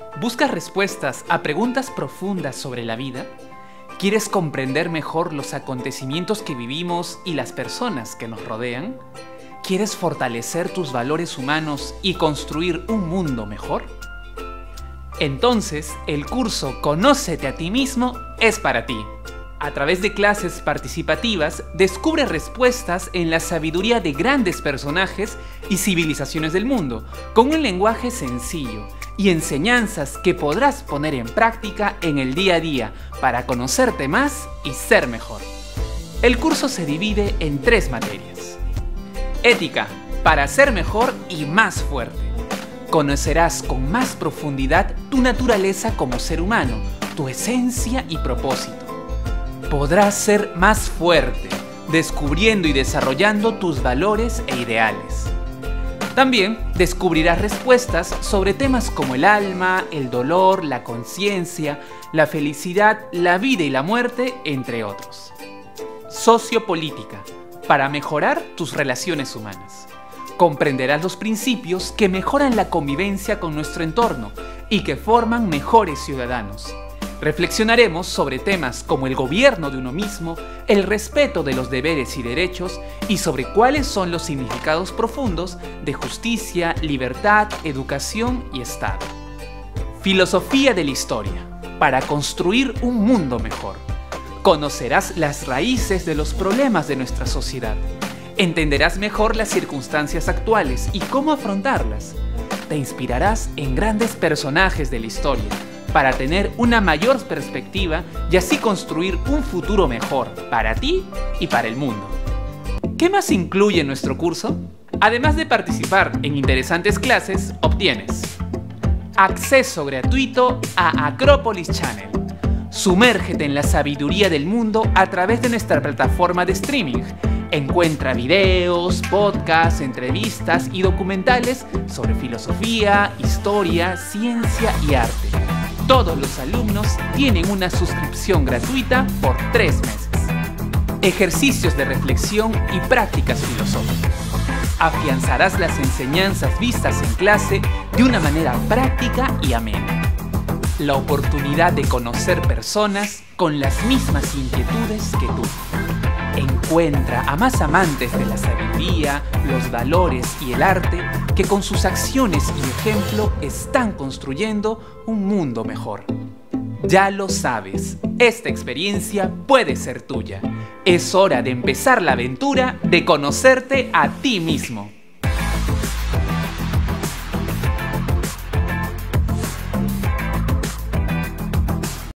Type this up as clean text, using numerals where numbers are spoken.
¿Buscas respuestas a preguntas profundas sobre la vida? ¿Quieres comprender mejor los acontecimientos que vivimos y las personas que nos rodean? ¿Quieres fortalecer tus valores humanos y construir un mundo mejor? Entonces, el curso Conócete a ti mismo es para ti. A través de clases participativas, descubre respuestas en la sabiduría de grandes personajes y civilizaciones del mundo, con un lenguaje sencillo y enseñanzas que podrás poner en práctica en el día a día para conocerte más y ser mejor. El curso se divide en 3 materias. Ética, para ser mejor y más fuerte. Conocerás con más profundidad tu naturaleza como ser humano, tu esencia y propósito. Podrás ser más fuerte, descubriendo y desarrollando tus valores e ideales. También descubrirás respuestas sobre temas como el alma, el dolor, la conciencia, la felicidad, la vida y la muerte, entre otros. Sociopolítica, para mejorar tus relaciones humanas. Comprenderás los principios que mejoran la convivencia con nuestro entorno y que forman mejores ciudadanos. Reflexionaremos sobre temas como el gobierno de uno mismo, el respeto de los deberes y derechos y sobre cuáles son los significados profundos de justicia, libertad, educación y Estado. Filosofía de la historia, para construir un mundo mejor. Conocerás las raíces de los problemas de nuestra sociedad. Entenderás mejor las circunstancias actuales y cómo afrontarlas. Te inspirarás en grandes personajes de la historia para tener una mayor perspectiva y así construir un futuro mejor para ti y para el mundo. ¿Qué más incluye nuestro curso? Además de participar en interesantes clases, obtienes acceso gratuito a Acrópolis Channel. Sumérgete en la sabiduría del mundo a través de nuestra plataforma de streaming. Encuentra videos, podcasts, entrevistas y documentales sobre filosofía, historia, ciencia y arte. Todos los alumnos tienen una suscripción gratuita por 3 meses. Ejercicios de reflexión y prácticas filosóficas. Afianzarás las enseñanzas vistas en clase de una manera práctica y amena. La oportunidad de conocer personas con las mismas inquietudes que tú. Encuentra a más amantes de la sabiduría, los valores y el arte que con sus acciones y ejemplo están construyendo un mundo mejor. Ya lo sabes, esta experiencia puede ser tuya. Es hora de empezar la aventura de conocerte a ti mismo.